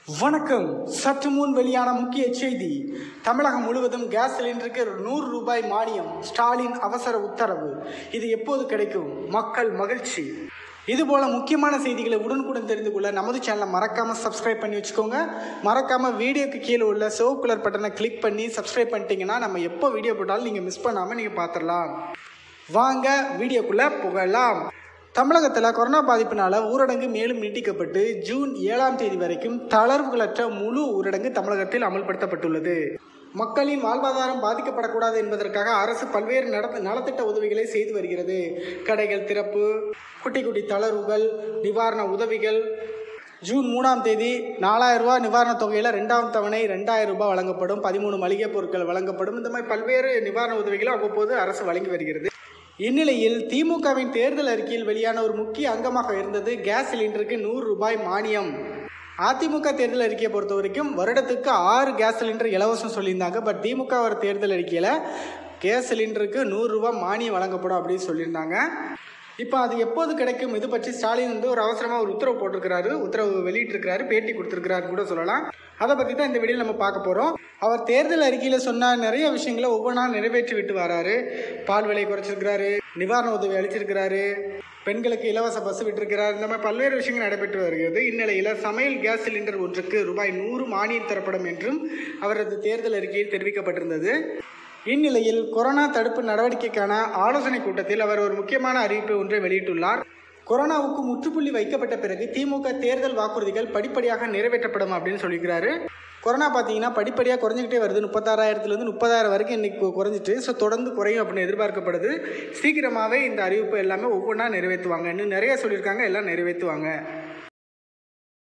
வணக்கம். சற்று முன் வெளியான முக்கிய செய்தி. தமிழகம் முழுவதும் கேஸ் சிலிண்டருக்கு ₹100 மானியம். ஸ்டாலின் அவசர உத்தரவு. இது எப்போது கிடைக்கும்? மக்கள் மகிழ்ச்சி. இதுபோல முக்கியமான செய்திகளை உடனுக்குடன் தெரிந்து கொள்ள நமது சேனலை மறக்காம சப்ஸ்கிரைப் பண்ணி வச்சுக்கோங்க. மறக்காம வீடியோக்கு கீழே உள்ள சிவப்பு கலர் பட்டனை கிளிக் பண்ணி சப்ஸ்கிரைப் பண்ணிட்டீங்கன்னா நம்ம எப்போ வீடியோ போட்டாலும் நீங்கள் மிஸ் பண்ணாமல் நீங்கள் பார்த்துடலாம். வாங்க வீடியோக்குள்ளே புகழலாம். தமிழகத்தில் கொரோனா பாதிப்பினால் ஊரடங்கு மேலும் நீட்டிக்கப்பட்டு ஜூன் 7ஆம் தேதி வரைக்கும் தளர்வுகளற்ற முழு ஊரடங்கு தமிழகத்தில் அமல்படுத்தப்பட்டுள்ளது. மக்களின் வாழ்வாதாரம் பாதிக்கப்படக்கூடாது என்பதற்காக அரசு பல்வேறு நலத்திட்ட உதவிகளை செய்து வருகிறது. கடைகள் திறப்பு, குட்டி குட்டி தளர்வுகள், நிவாரண உதவிகள். ஜூன் 3ஆம் தேதி ₹4000 நிவாரணத் தொகையில் 2ஆம் தவணை ₹2000 வழங்கப்படும். 13 மளிகை பொருட்கள் வழங்கப்படும். இந்த மாதிரி பல்வேறு நிவாரண உதவிகளை அவ்வப்போது அரசு வழங்கி வருகிறது. இந்நிலையில் திமுகவின் தேர்தல் அறிக்கையில் வெளியான ஒரு முக்கிய அங்கமாக இருந்தது கேஸ் சிலிண்டருக்கு ₹100 மானியம். அதிமுக தேர்தல் அறிக்கையை பொறுத்த வரைக்கும் வருடத்துக்கு 6 கேஸ் சிலிண்டர் இலவசம் சொல்லியிருந்தாங்க. பட் திமுக ஒரு தேர்தல் அறிக்கையில் கேஸ் சிலிண்டருக்கு ₹100 மானியம் வழங்கப்படும் அப்படின்னு சொல்லியிருந்தாங்க. இப்போ அது எப்போது கிடைக்கும்? இது பற்றி ஸ்டாலின் ஒரு அவசரமாக ஒரு உத்தரவு போட்டிருக்கிறாரு, உத்தரவு வெளியிட்டிருக்கிறாரு, பேட்டி கொடுத்துருக்கிறாரு கூட சொல்லலாம். அதை பற்றி தான் இந்த வீடியோவில் நம்ம பார்க்க போகிறோம். அவர் தேர்தல் அறிக்கையில் சொன்ன நிறைய விஷயங்களை ஒவ்வொன்றா நிறைவேற்றி விட்டு வராரு. பால் விலை குறைச்சிருக்கிறாரு, நிவாரண உதவி அளிச்சிருக்கிறாரு, பெண்களுக்கு இலவச பஸ் விட்டிருக்கிறார். இந்த மாதிரி பல்வேறு விஷயங்கள் நடைபெற்று வருகிறது. இந்நிலையில் சமையல் கேஸ் சிலிண்டர் ஒன்றுக்கு ₹100 மானியம் தரப்படும் என்றும் அவரது தேர்தல் அறிக்கையில் தெரிவிக்கப்பட்டிருந்தது. இந்நிலையில் கொரோனா தடுப்பு நடவடிக்கைக்கான ஆலோசனை கூட்டத்தில் அவர் ஒரு முக்கியமான அறிவிப்பை ஒன்றை வெளியிட்டுள்ளார். கொரோனாவுக்கு முற்றுப்புள்ளி வைக்கப்பட்ட பிறகு திமுக தேர்தல் வாக்குறுதிகள் படிப்படியாக நிறைவேற்றப்படும் அப்படின்னு சொல்லியிருக்கிறாரு. கொரோனா பார்த்தீங்கன்னா படிப்படியாக குறைஞ்சிக்கிட்டே வருது. 36,000 30,000 வரைக்கும் இன்னைக்கு குறைஞ்சிட்டு, ஸோ தொடர்ந்து குறையும் அப்படின்னு எதிர்பார்க்கப்படுது. சீக்கிரமாகவே இந்த அறிவிப்பு எல்லாமே ஒவ்வொன்றா நிறைவேற்றுவாங்க. இன்னும் நிறைய சொல்லியிருக்காங்க, எல்லாம் நிறைவேற்றுவாங்க.